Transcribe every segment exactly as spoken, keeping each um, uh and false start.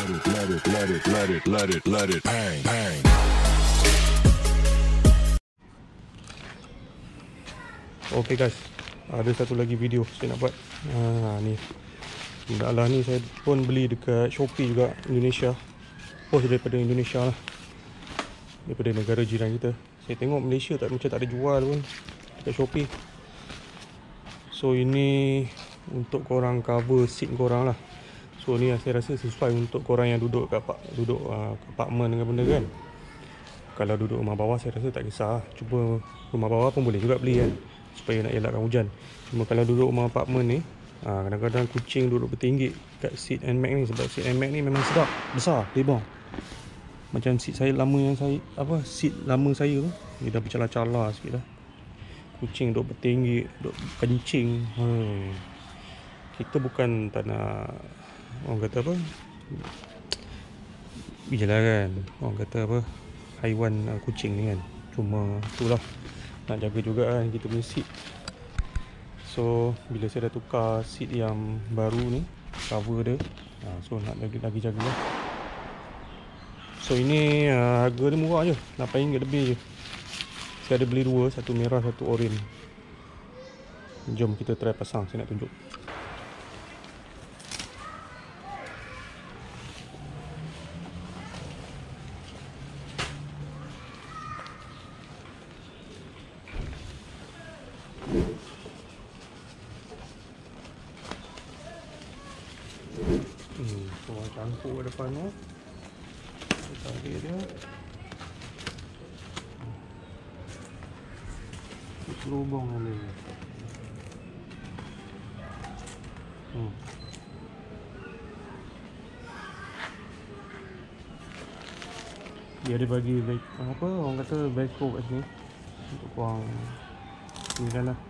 it, let it, let it, let it, let it, let it, bang, bang. Okay guys, ada satu lagi video saya nak buat. Ha, ni Dah ni saya pun beli dekat Shopee juga, Indonesia. Post daripada Indonesia lah, daripada negara jiran kita. Saya tengok Malaysia tak, macam tak ada jual pun dekat Shopee. So ini untuk korang cover seat korang lah. So ni saya rasa sesuai untuk korang yang duduk kat duduk uh, apartment dengan benda kan. Kalau duduk rumah bawah saya rasa tak kisah. Cuba rumah bawah pun boleh juga beli kan, supaya nak elakkan hujan. Cuma kalau duduk rumah apartment ni, ha, kadang-kadang kucing duduk bertinggik kat seat and mat ni. Sebab seat and mat ni memang sedap, besar, lebar. Macam seat saya lama yang saya apa seat lama saya tu, dia dah bercala-cala sikit dah. Kucing duduk bertinggik, duduk kencing. Hmm. Kita bukan tak nak, orang kata apa, bijalah kan, orang kata apa, haiwan uh, kucing ni kan. Cuma itulah, nak jaga juga kan kita punya seat. So bila saya dah tukar seat yang baru ni, cover dia, ha, so nak lagi, lagi jaga lah. So ini uh, harga dia murah je, lapan ringgit lebih je. Saya ada beli dua, satu merah, satu oranye. Jom kita try pasang, saya nak tunjuk. Hmm, korang campur kat depan tu. Kita tarik dia. Kita lubang ni. Hmm. Dia ada bagi apa, orang kata velcro kat sini untuk korang tinggal lah.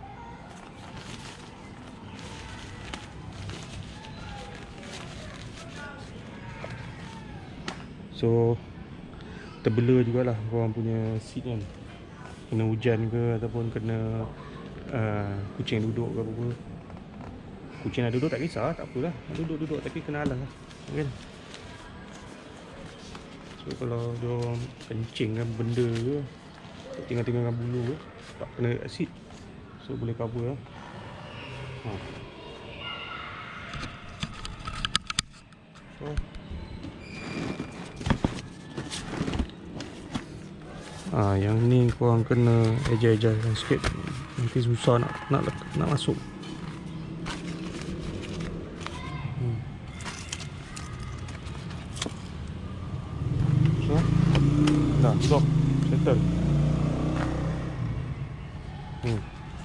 So terbela jugalah korang punya seat kan, kena hujan ke ataupun kena uh, kucing duduk ke apa-apa. Kucing nak duduk tak kisah, tak apalah, duduk-duduk tapi kena alas lah kan. So kalau dia orang kencing kan benda ke, tinggal-tinggal dengan bulu ke, tak kena kat seat, so boleh cover lah. Ha. So Ah, yang ni korang kena adjust-adjustkan sikit, nanti susah nak nak nak masuk. Hmm. So, dah stop, settle. Hmm.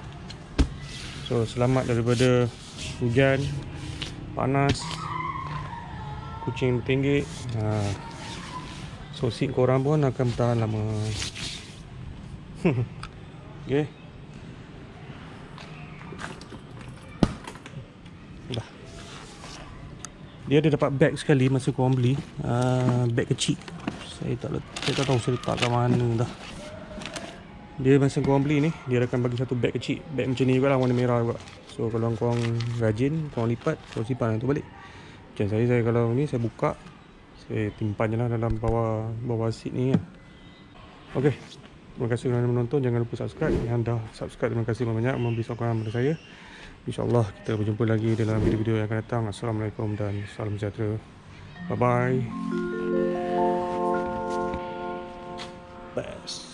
So selamat daripada hujan, panas, kucing bertinggik. Ah. So seat korang pun akan bertahan lama. Okay. Dah. Dia ada dapat bag sekali masa korang beli, uh, bag kecil. Saya tak saya tak tahu saya letak kat mana dah. Dia masa korang beli ni, dia akan bagi satu bag kecil, bag macam ni juga lah, warna merah juga. So kalau korang rajin, korang lipat, korang simpan tu balik. Macam saya, saya kalau ni saya buka, saya timpan je lah dalam bawah bawah seat ni kan. Okay, terima kasih kerana menonton. Jangan lupa subscribe. Yang dah subscribe, terima kasih banyak memberi sokongan kepada saya. InsyaAllah kita berjumpa lagi dalam video-video yang akan datang. Assalamualaikum dan salam sejahtera. Bye bye. Best.